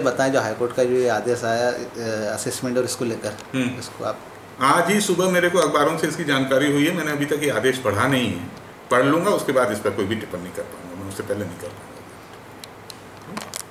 बताएं जो हाईकोर्ट का जो ये आदेश आया असेसमेंट और इसको लेकर, इसको आप। आज ही सुबह मेरे को अखबारों से इसकी जानकारी हुई है। मैंने अभी तक ये आदेश पढ़ा नहीं है, पढ़ लूँगा, उसके बाद इस पर कोई भी टिप्पणी कर पाऊँगा, मैं उससे पहले नहीं कर पाऊँगा।